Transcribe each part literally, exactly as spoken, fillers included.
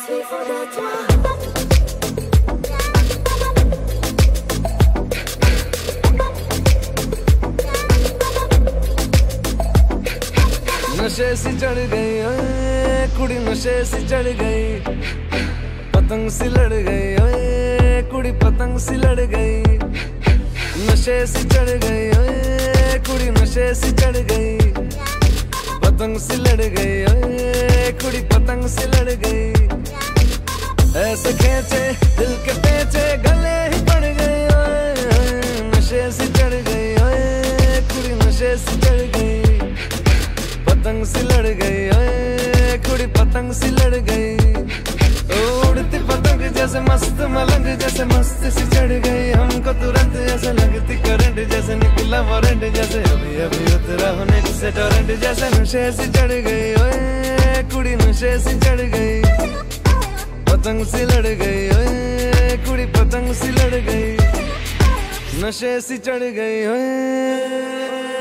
नशे सी चढ़ गई ओए कुड़ी, नशे सी चढ़ गई, पतंग सी लड़ गई ओए कुड़ी, पतंग सी लड़ गई। नशे सी चढ़ गई ओए कुड़ी, नशे सी चढ़ गई, पतंग सी लड़ गई ओए कुड़ी, पतंग सी लड़ गई। ऐसे खेचे दिल के पेचे गले ही पड़ गए ओए, नशे सी चढ़ गई ओए कुड़ी, नशे सी चढ़ गई, पतंग सी लड़ गई ओए कुड़ी, पतंग सी लड़ गई। उड़ती पतंग जैसे मस्त मलंग, जैसे मस्त सी चढ़ गई हमको तुरंत, जैसे लगती करंट, जैसे निकला वारंट, जैसे अभी अभी उतरा होने से टोरेंट, जैसे नशे सी चढ़ गई ओए कुड़ी, नशे सी चढ़ गई, पतंग सी लड़ गई ओए कुड़ी, पतंग सी लड़ गई, नशे सी चढ़ गई ओए।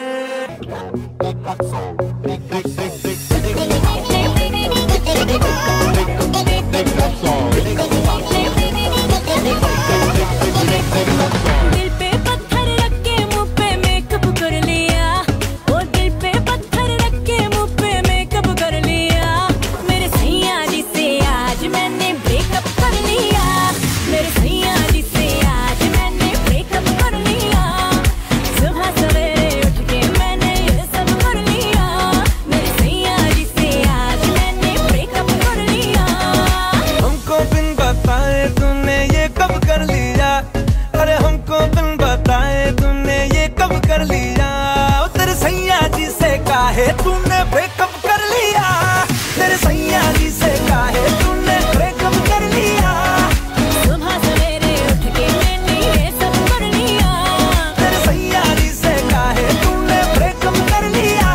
दिल पे पत्थर रख के मुँह पे मेकअप कर लिया, ओ दिल पे पत्थर रख के मुँह पे मेकअप कर लिया। मेरे सैया जी से आज मैंने ब्रेकअप कर लिया, मेरे सैया जी से आज मैंने ब्रेकअप कर लिया। सुबह सवेरे उठ के मैंने ये सब कर लिया, मेरे सैया जी से आज मैंने ब्रेकअप कर लिया। हमको बिन बताए तूने ये कब कर लिया, अरे हमको बिन बताए तूने ये कब कर लिया। तेरे सैया जी से काहे तूने ब्रेकअप कर लिया, तेरे सैया जी से काहे तूने ब्रेकअप कर लिया। सुबह सवेरे उठ के मैंने ये सब कर लिया, तेरे सैया जी से काहे तूने ब्रेकअप कर लिया।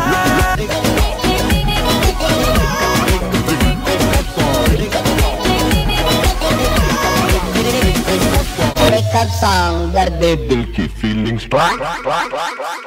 ब्रेकअप सॉन्ग दर्द दिल की फीलिंग्स